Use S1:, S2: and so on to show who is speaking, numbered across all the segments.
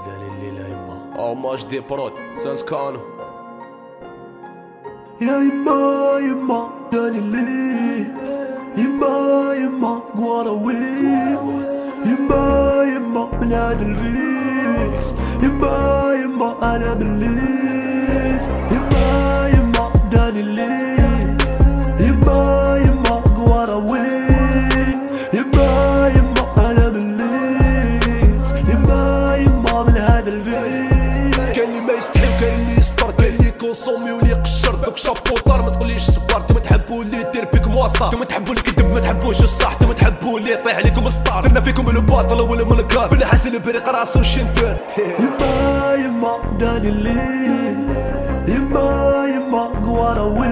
S1: داني الليلة يما او ماش دي برود سانس كانو
S2: يا يما يما داني الليل يما يما قواروي يما يما من هاد الفيس يما يما انا مليت يما يما داني الليل يما يما قواروي يما يما انا مليت يما يما من هاد الفيس.
S1: كاين اللي ما يستحي وكاين اللي يسطر كاين اللي كونسومي واللي يقشر دوك شابو طار ما تقوليش صبار نتوما تحبوا اللي دير بيكم واسطة نتوما تحبوا اللي كذب ما تحبوش الصح نتوما تحبوا اللي يطيح عليكم سطار درنا فيكم الباطل ولا من الكار بلا حاسين بريق راسو شندر
S2: يما يما داني الليل يما يما قواروي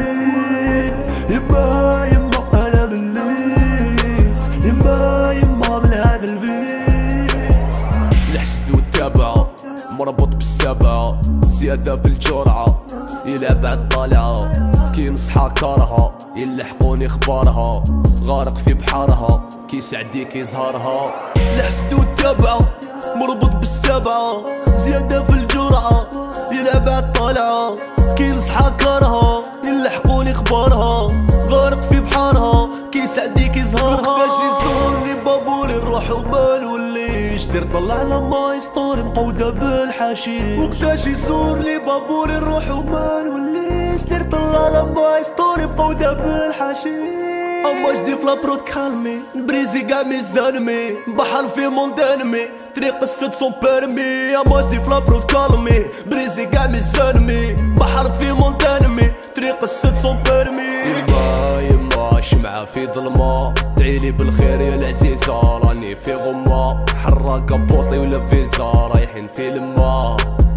S2: يما يما انا مليت يما يما من هذا الفيس.
S1: الحسد والتابعة مربوط بالسبعة زيادة في الجرعة يلعب عالطالعة كي نصحى كارها يلحقوني اخبارها غارق في بحارها كي سعديك يزهرها. الحسد والتابعة مربوط بالسبعة زيادة في الجرعة يلعب عالطالعة كي نصحى كارها يلحقوني اخبارها غارق في بحارها كي سعديك يزهرها. وقتاش يزورني بابولي الروح وبال واللي يشتر طلع لما يسطور مقودة بالحشيش. وقتاش يزورني بابولي الروح وبال واللي يشتر طلع لما يسطور مقودة بالحشيش. اما جدي في لابرود كالمي بريزي قاع ميزانمي بحر في موندانمي طريق السد سون بيرمي. اما جدي في لابرود كالمي بريزي قاع ميزانمي بحر في موندانمي طريق السد سون بيرمي. يما يما شمعة في ظلمة دعيلي بالخير يا العزيزة راني في غمة حراقة بوطي ولا فيزا رايحين في لما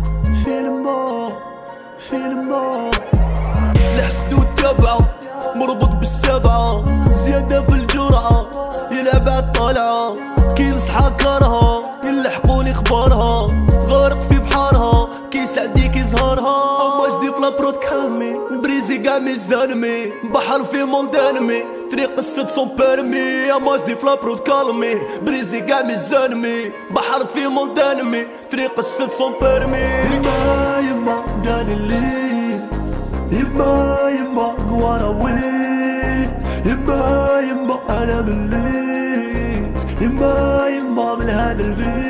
S2: في لما
S1: الحسد والتابعة مربوط بالسبعة زيادة في الجرعة يلعب عالطالعة كي نصحى كارها يلحقوني اخبارها غارق في بحارها كي سعديك يزهرها. اما جدي في لابرود كالمي بريزي قاع ميزانمي بحر في موندانمي طريق السد سون بيرمي. اما جدي في لابرود كالمي بريزي قاع ميزانمي بحر في موندانمي طريق السد سون بيرمي.
S2: يما يما داني الليل يما يما قواروي يما يما انا مليت يما يما من هذا الفيل.